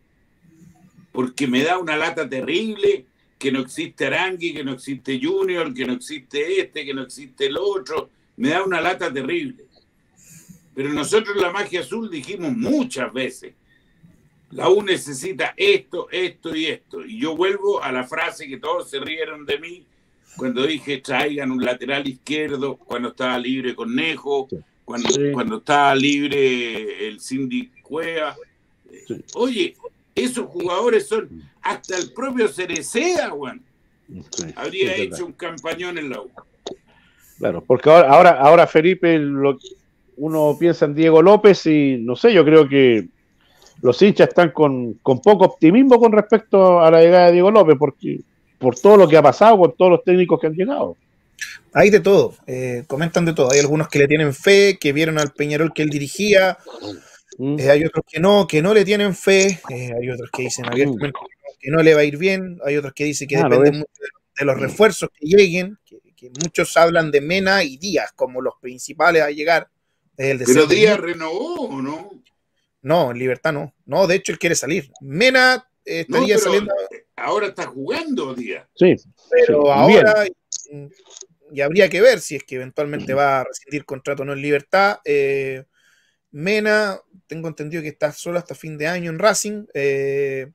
Porque me da una lata terrible que no existe Arangui, que no existe Junior, que no existe este, que no existe el otro. Me da una lata terrible. Pero nosotros en la Magia Azul dijimos muchas veces, la U necesita esto, esto y esto. Y yo vuelvo a la frase que todos se rieron de mí, cuando dije traigan un lateral izquierdo, cuando estaba libre Cornejo, cuando, sí. cuando estaba libre el Cindy Cueva. Sí. Oye, esos jugadores son hasta el propio Cereceda, Juan. Sí, habría sí, hecho un campañón en la U. Claro, porque ahora, ahora, ahora Felipe, lo, uno piensa en Diego López y no sé, yo creo que los hinchas están con, con poco optimismo con respecto a la llegada de Diego López, porque por todo lo que ha pasado con todos los técnicos que han llegado. Hay de todo, eh, comentan de todo. Hay algunos que le tienen fe, que vieron al Peñarol que él dirigía, mm. eh, hay otros que no, que no le tienen fe, eh, hay otros que dicen abiertamente mm. que no le va a ir bien, hay otros que dicen que ah, depende mucho de, de los refuerzos que lleguen, que, que muchos hablan de Mena y Díaz como los principales a llegar. El de Pero Díaz renovó, ¿o no? No, en Libertad no. No, de hecho él quiere salir. Mena eh, estaría no, saliendo... Ahora está jugando Díaz. Sí. Pero sí, ahora... Bien. Y habría que ver si es que eventualmente va a rescindir contrato o no en Libertad. Eh, Mena, tengo entendido que está solo hasta fin de año en Racing, eh,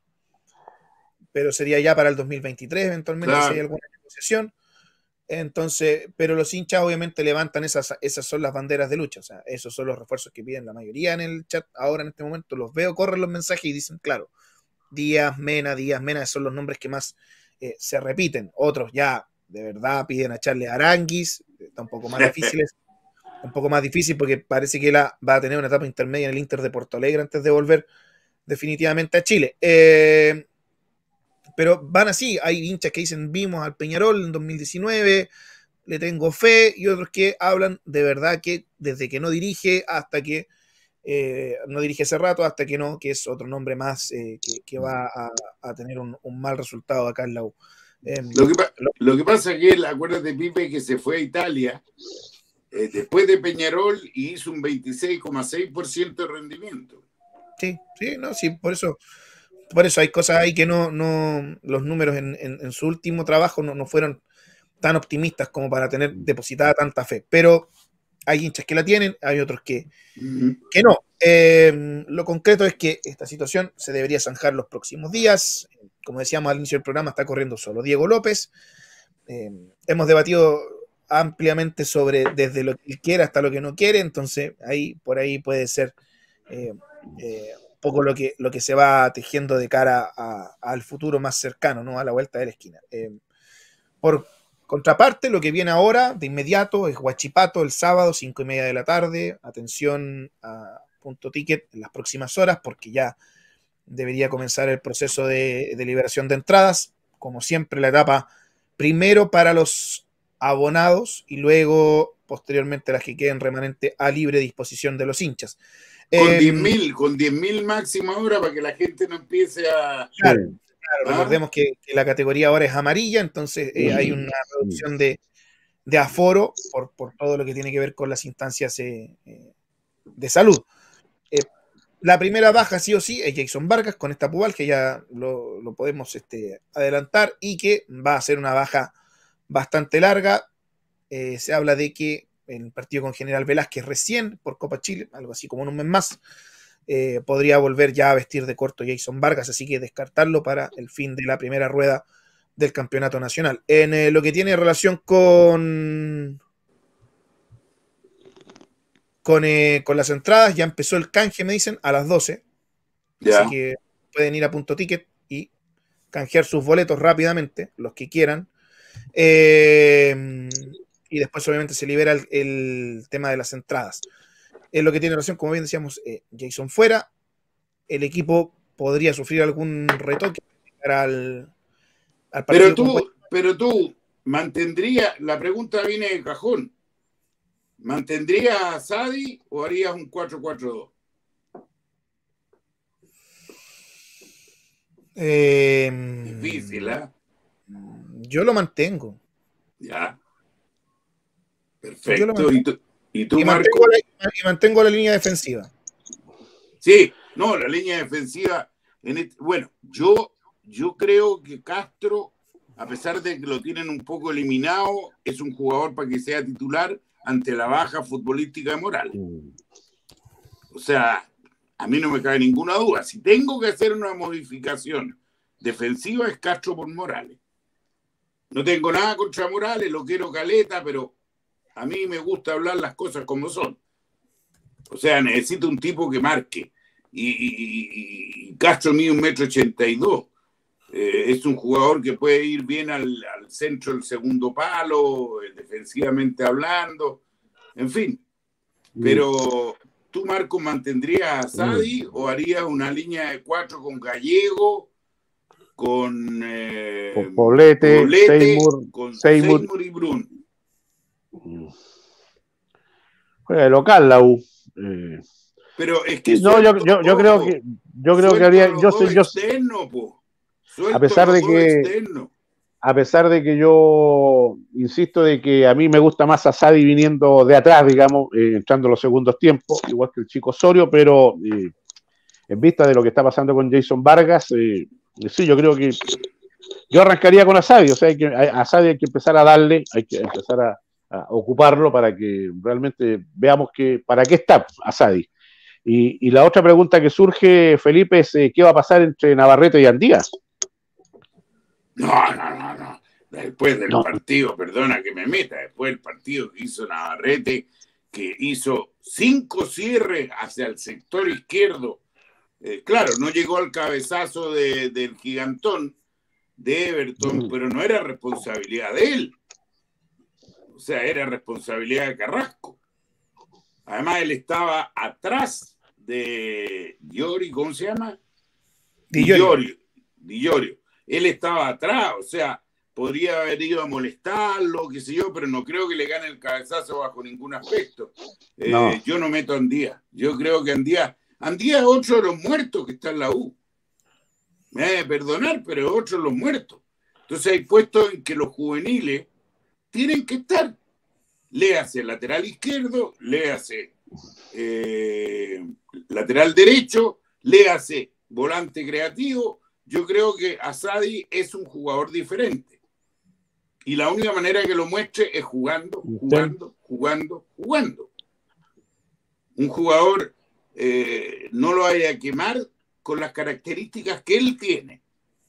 pero sería ya para el dos mil veintitrés eventualmente claro. si hay alguna negociación. Entonces, pero los hinchas obviamente levantan esas, esas son las banderas de lucha, o sea, esos son los refuerzos que piden la mayoría en el chat. Ahora en este momento los veo, corren los mensajes y dicen, claro, Díaz, Mena, Díaz, Mena, son los nombres que más eh, se repiten. Otros ya de verdad piden a echarle a Aranguis, está un poco más difícil, un poco más difícil porque parece que la va a tener una etapa intermedia en el Inter de Porto Alegre antes de volver definitivamente a Chile. Eh, pero van así, hay hinchas que dicen vimos al Peñarol en dos mil diecinueve, le tengo fe, y otros que hablan de verdad que desde que no dirige hasta que eh, no dirige hace rato, hasta que no, que es otro nombre más eh, que, que va a, a tener un, un mal resultado acá en la U. Eh, lo, que, lo, lo que pasa es que él, acuérdate, Pipe, que se fue a Italia eh, después de Peñarol y hizo un veintiséis coma seis por ciento de rendimiento. Sí, sí, no, sí, por eso, por eso hay cosas ahí que no, no los números en, en, en su último trabajo no, no fueron tan optimistas como para tener depositada tanta fe. Pero hay hinchas que la tienen, hay otros que, uh-huh. que no. Eh, lo concreto es que esta situación se debería zanjar los próximos días. Como decíamos al inicio del programa, está corriendo solo Diego López. Eh, hemos debatido ampliamente sobre desde lo que él quiere hasta lo que no quiere, entonces ahí por ahí puede ser eh, eh, un poco lo que, lo que se va tejiendo de cara a, a, al futuro más cercano, ¿no? A la vuelta de la esquina. Eh, por contraparte, lo que viene ahora de inmediato es Huachipato el sábado, cinco y media de la tarde. Atención a Punto Ticket en las próximas horas, porque ya debería comenzar el proceso de, de liberación de entradas. Como siempre, la etapa primero para los abonados y luego, posteriormente, las que queden remanente a libre disposición de los hinchas. Con eh, diez mil, con diez mil máxima hora para que la gente no empiece a... Claro, claro ¿Ah? Recordemos que, que la categoría ahora es amarilla, entonces eh, hay una reducción de, de aforo por, por todo lo que tiene que ver con las instancias eh, de salud. Eh, La primera baja sí o sí es Jason Vargas con esta pubal, que ya lo, lo podemos este, adelantar, y que va a ser una baja bastante larga. eh, se habla de que el partido con General Velázquez recién por Copa Chile, algo así como en un mes más, eh, podría volver ya a vestir de corto Jason Vargas, así que descartarlo para el fin de la primera rueda del campeonato nacional. En eh, lo que tiene relación con con, eh, con las entradas, ya empezó el canje, me dicen, a las doce, Ya. así que pueden ir a Punto Ticket y canjear sus boletos rápidamente, los que quieran. Eh, y después obviamente se libera el, el tema de las entradas. En lo que tiene relación, como bien decíamos, eh, Jason fuera, el equipo podría sufrir algún retoque al, al partido. Pero tú, pero tú mantendría, la pregunta viene de cajón, ¿mantendrías a Sadi o harías un cuatro cuatro dos? Eh, Difícil, ¿eh? Yo lo mantengo. Ya. Perfecto. Lo ¿Y tú, y tú y Marco? Mantengo la, y mantengo la línea defensiva. Sí, no, la línea defensiva. En este, bueno, yo, yo creo que Castro, a pesar de que lo tienen un poco eliminado, es un jugador para que sea titular ante la baja futbolística de Morales. O sea, a mí no me cabe ninguna duda. Si tengo que hacer una modificación defensiva, es Castro por Morales. No tengo nada contra Morales, lo quiero caleta, pero a mí me gusta hablar las cosas como son. O sea, necesito un tipo que marque. Y, y, y Castro mide un metro ochenta y dos. Eh, es un jugador que puede ir bien al, al centro del segundo palo, eh, defensivamente hablando. En fin. Pero tú, Marco, ¿mantendrías a Sadi mm. o harías una línea de cuatro con Gallego, con, eh, con Poblete, Poblete Seymour, con Seymour. Seymour y Brun? Juega de local la U. Eh. Pero es que no, yo, yo, yo creo que yo creo que haría yo sé yo externo, po. A pesar de que externo. a pesar de que yo insisto de que a mí me gusta más a Sadi viniendo de atrás, digamos, eh, entrando en los segundos tiempos, igual que el chico Osorio, pero eh, en vista de lo que está pasando con Jason Vargas, eh, sí, yo creo que yo arrancaría con Asadi, o sea, hay que, a Asadi hay que empezar a darle, hay que empezar a, a ocuparlo para que realmente veamos que para qué está Asadi. Y, y la otra pregunta que surge, Felipe, es eh, ¿qué va a pasar entre Navarrete y Andía? No, no, no, no. Después del no. partido, perdona que me meta, después del partido que hizo Navarrete, que hizo cinco cierres hacia el sector izquierdo, eh, claro, no llegó al cabezazo de, del gigantón de Everton, mm. pero no era responsabilidad de él. O sea, era responsabilidad de Carrasco. Además, él estaba atrás de Diori, ¿cómo se llama? Di Llorio. Di Llorio. Él estaba atrás, o sea, podría haber ido a molestarlo, qué sé yo, pero no creo que le gane el cabezazo bajo ningún aspecto. Eh, no. Yo no meto a Andía. Yo creo que Andía, Andía es otro de los muertos que está en la U. Me debe perdonar, pero es otro de los muertos. Entonces hay puestos en que los juveniles tienen que estar. Léase lateral izquierdo, léase eh, lateral derecho, léase volante creativo. Yo creo que Asadi es un jugador diferente. Y la única manera que lo muestre es jugando, jugando, jugando, jugando. Un jugador eh, no lo vaya a quemar con las características que él tiene.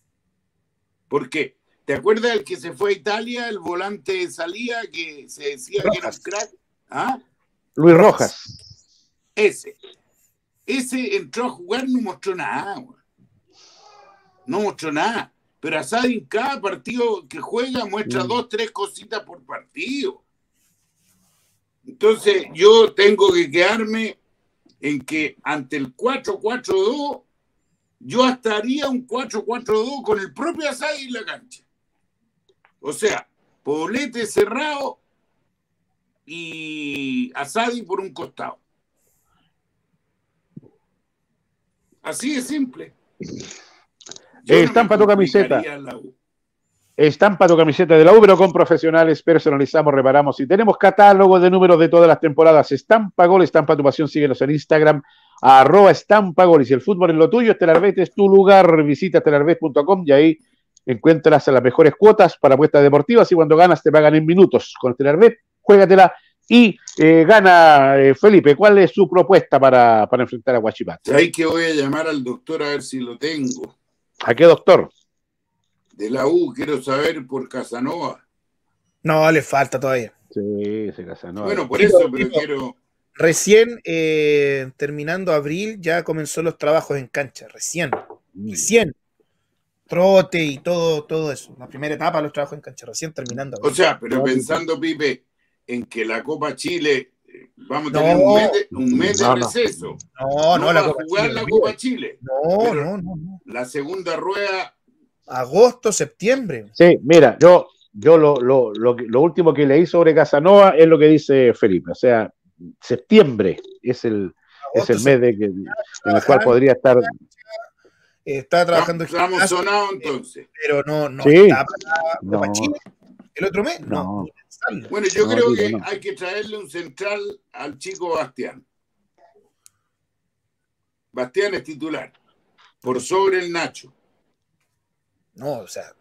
Porque, ¿te acuerdas del que se fue a Italia, el volante de salida que se decía Rojas. Que era un crack? ¿Ah? Luis Rojas. Ese. Ese entró a jugar, no mostró nada, güey. No mostró nada, pero Asadi en cada partido que juega muestra mm. dos, tres cositas por partido. Entonces yo tengo que quedarme en que ante el cuatro cuatro dos, yo hasta haría un cuatro cuatro dos con el propio Asadi en la cancha. O sea, Poblete cerrado y Asadi por un costado. Así de simple. Estampa tu camiseta. Estampa tu camiseta de la U, pero con profesionales, personalizamos, reparamos y tenemos catálogo de números de todas las temporadas. Estampa Gol, estampa tu pasión, síguenos en Instagram, arroba estampa gol. Y si el fútbol es lo tuyo, Estelarvet es tu lugar. Visita estelarvet punto com y ahí encuentras las mejores cuotas para apuestas deportivas y cuando ganas te pagan en minutos. Con Estelarvet juégatela y eh, gana eh, Felipe. ¿Cuál es su propuesta para, para enfrentar a Huachipato? Hay que voy a llamar al doctor a ver si lo tengo. ¿A qué doctor? De la U, quiero saber por Casanova. No, le falta todavía. Sí, se Casanova. Bueno, por eso, pero quiero... Recién, eh, terminando abril, ya comenzó los trabajos en cancha. Recién. Recién. Trote y todo, todo eso. La primera etapa de los trabajos en cancha. Recién terminando abril. O sea, pero pensando, Pipe, en que la Copa Chile... Vamos a tener no, un mes de, un mes de no, receso. No, no, no la va Copa a jugar Chile, la Copa Chile. No, no, no, no. La segunda rueda... Agosto, septiembre. Sí, mira, yo, yo lo, lo, lo, lo último que leí sobre Casanova es lo que dice Felipe. O sea, septiembre es el, Agosto, es el mes de que, en el cual podría estar... Está trabajando... Estamos sonados entonces. Pero no, no sí, está para Copa no. Chile. ¿El otro mes? No. no. Bueno, yo no, creo tío, que no. hay que traerle un central al chico Bastián. Bastián es titular. Por sobre el Nacho. No, o sea...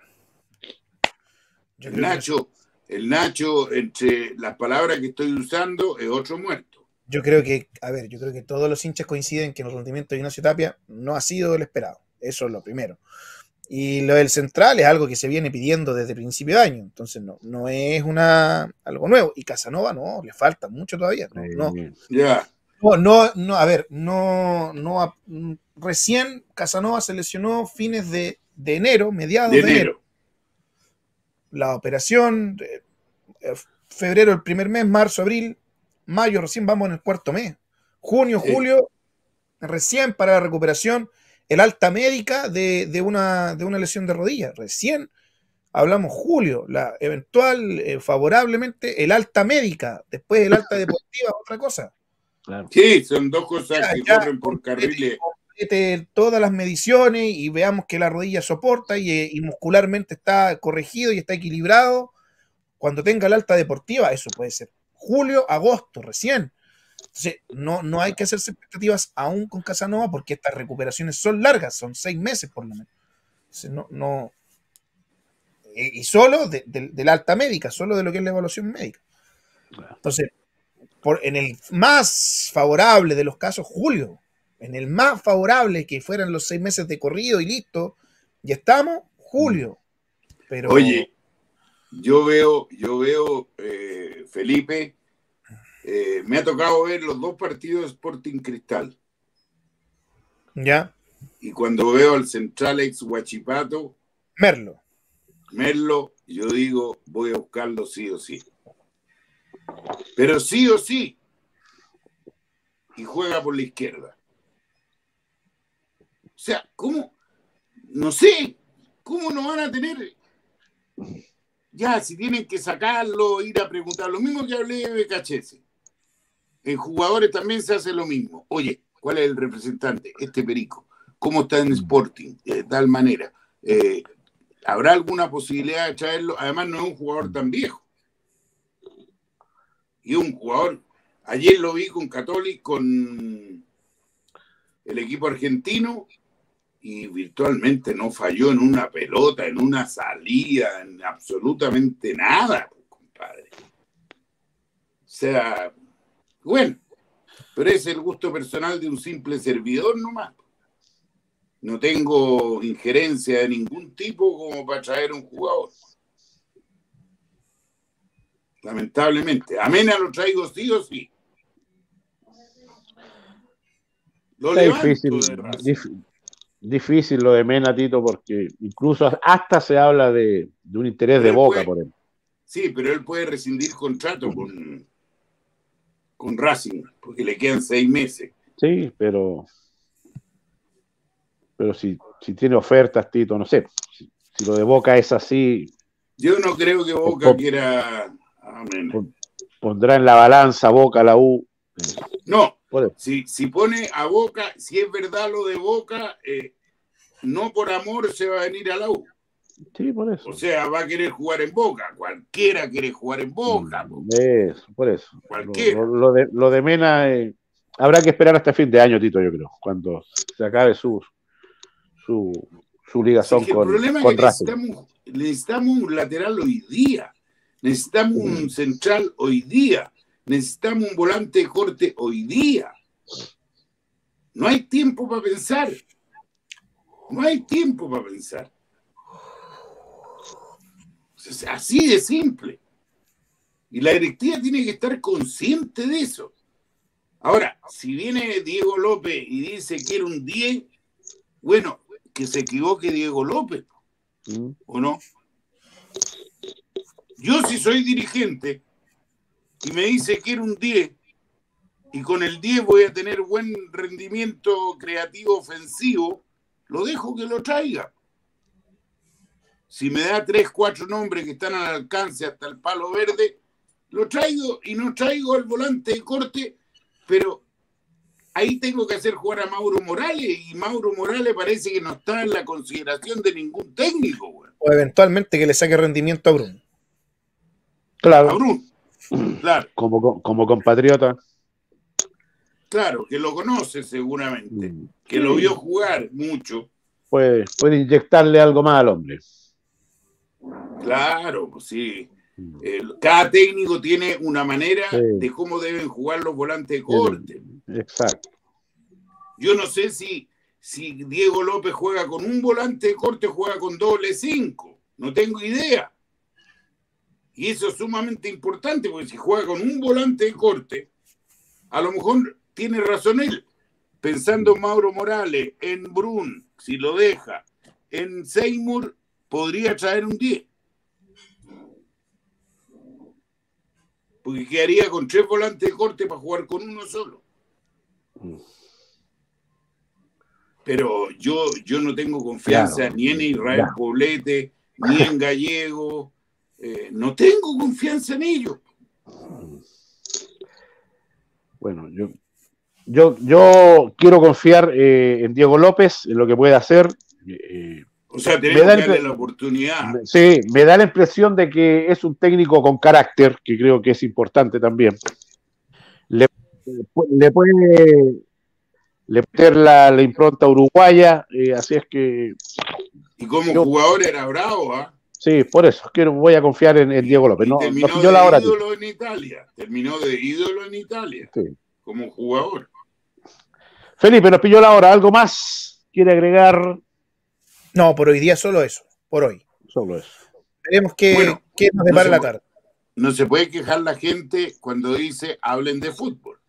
Yo el Nacho, que... el Nacho, entre las palabras que estoy usando, es otro muerto. Yo creo que, a ver, yo creo que todos los hinchas coinciden que el rendimiento de Ignacio Tapia no ha sido el esperado. Eso es lo primero. Y lo del central es algo que se viene pidiendo desde principio de año, entonces no, no es una algo nuevo. Y Casanova no, le falta mucho todavía. No, no. Yeah. no, no, no, a ver, no, no, recién Casanova se lesionó fines de, de enero, mediados de, de enero. enero. La operación, eh, febrero el primer mes, marzo, abril, mayo, recién vamos en el cuarto mes. Junio, sí. julio, recién para la recuperación. El alta médica de, de, una, de una lesión de rodilla. Recién hablamos julio, la eventual, eh, favorablemente, el alta médica, después el alta deportiva, otra cosa. Claro. Sí, son dos cosas ya, que ya, corren por carriles. Todas las mediciones y veamos que la rodilla soporta y, y muscularmente está corregido y está equilibrado. Cuando tenga el alta deportiva, eso puede ser julio, agosto, recién. Entonces, no, no hay que hacerse expectativas aún con Casanova porque estas recuperaciones son largas, son seis meses por lo menos. Entonces, no, no, y solo de, de, de la alta médica, solo de lo que es la evaluación médica. Entonces, por, en el más favorable de los casos, julio, en el más favorable que fueran los seis meses de corrido y listo, ya estamos, julio. Pero... Oye, yo veo, yo veo, eh, Felipe, Eh, me ha tocado ver los dos partidos de Sporting Cristal. Ya. Y cuando veo al central ex Huachipato, Merlo. Merlo, yo digo, voy a buscarlo sí o sí. Pero sí o sí. Y juega por la izquierda. O sea, ¿cómo? No sé. ¿Cómo no van a tener? Ya, si tienen que sacarlo, ir a preguntar. Lo mismo que hablé de Becachese. En jugadores también se hace lo mismo. Oye, ¿cuál es el representante? Este Perico. ¿Cómo está en Sporting? De tal manera. Eh, ¿Habrá alguna posibilidad de traerlo? Además, no es un jugador tan viejo. Y un jugador... Ayer lo vi con Católica, con el equipo argentino, y virtualmente no falló en una pelota, en una salida, en absolutamente nada, compadre. O sea... Bueno, pero es el gusto personal de un simple servidor nomás. No tengo injerencia de ningún tipo como para traer un jugador. Lamentablemente. A Mena lo traigo sí o sí. Lo Está difícil, dif, difícil lo de Mena, Tito, porque incluso hasta se habla de, de un interés pero de Boca puede, por él. Sí, pero él puede rescindir contrato con... con Racing, porque le quedan seis meses. Sí, pero pero si, si tiene ofertas, Tito, no sé, si, si lo de Boca es así... Yo no creo que Boca pon, quiera... Pon, pondrá en la balanza Boca, la U. No, si, si pone a Boca, si es verdad lo de Boca, eh, no por amor se va a venir a la U. Sí, por eso. O sea, va a querer jugar en Boca. Cualquiera quiere jugar en Boca. Eso, por eso. Cualquiera. Lo, lo, de, lo de Mena eh, habrá que esperar hasta fin de año, Tito, yo creo, cuando se acabe su su, su ligación sí, con, el problema con es que necesitamos, necesitamos un lateral hoy día. Necesitamos un central hoy día. Necesitamos un volante de corte hoy día. No hay tiempo para pensar. No hay tiempo para pensar. Así de simple. Y la directiva tiene que estar consciente de eso. Ahora, si viene Diego López y dice que era un diez, bueno, que se equivoque Diego López, ¿o no? Yo si soy dirigente y me dice que era un diez y con el diez voy a tener buen rendimiento creativo ofensivo, lo dejo que lo traiga. Si me da tres, cuatro nombres que están al alcance hasta el palo verde, lo traigo y no traigo al volante de corte, pero ahí tengo que hacer jugar a Mauro Morales y Mauro Morales parece que no está en la consideración de ningún técnico. Güey. O eventualmente que le saque rendimiento a Bruno. Claro. A Bruno, claro. Como, como compatriota. Claro, que lo conoce seguramente, Mm. que sí. Lo vio jugar mucho. Puede, puede inyectarle algo más al hombre. Claro, pues sí. Eh, cada técnico tiene una manera sí. de cómo deben jugar los volantes de corte. Exacto. Yo no sé si, si Diego López juega con un volante de corte o juega con doble cinco. No tengo idea. Y eso es sumamente importante, porque si juega con un volante de corte, a lo mejor tiene razón él. Pensando en Mauro Morales, en Brun, si lo deja, en Seymour, podría traer un diez. Porque quedaría con tres volantes de corte para jugar con uno solo. Pero yo, yo no tengo confianza claro, ni en Israel claro. Poblete, ni en Gallego. Eh, no tengo confianza en ellos. Bueno, yo, yo, yo quiero confiar eh, en Diego López, en lo que puede hacer. Eh, o sea, tenemos que darle la oportunidad. Sí, me da la impresión de que es un técnico con carácter, que creo que es importante también. Le, le puede le meter la, la impronta uruguaya, eh, así es que... Y como yo, jugador era bravo, ¿ah? ¿eh? Sí, por eso, quiero, voy a confiar en, en Diego López. Y no, terminó no de la hora ídolo aquí. en Italia, terminó de ídolo en Italia, sí. Como jugador. Felipe, nos pilló la hora, ¿algo más quiere agregar? No, por hoy día solo eso, por hoy. Solo eso. Veremos qué, bueno, qué nos depara no la tarde. No se puede quejar la gente cuando dice hablen de fútbol.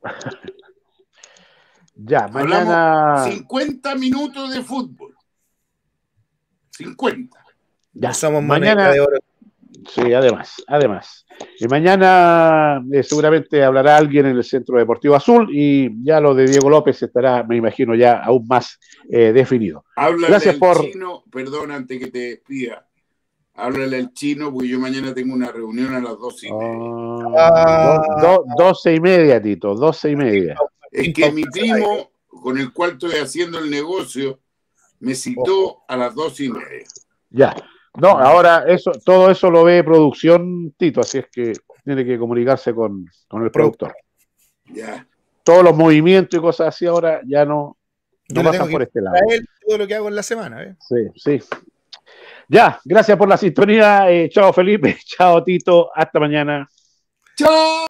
Ya, mañana... Hablamos cincuenta minutos de fútbol. cincuenta. Ya, no somos mañana de oro. Sí, además, además. Y mañana eh, seguramente hablará alguien en el Centro Deportivo Azul y ya lo de Diego López estará, me imagino, ya aún más eh, definido. Háblale Gracias al por... chino, perdón, antes que te despida. Háblale al chino porque yo mañana tengo una reunión a las doce y media. Ah, do, do, doce y media, Tito, doce y media. Es que mi primo, con el cual estoy haciendo el negocio, me citó a las doce y media. Ya. No, ahora eso, todo eso lo ve producción, Tito, así es que tiene que comunicarse con, con el productor. Ya. Todos los movimientos y cosas así ahora ya no, no Yo pasan por este lado. A él todo lo que hago en la semana, ¿eh? Sí, sí. Ya, gracias por la sintonía. Eh, chao Felipe, chao Tito, hasta mañana. Chao.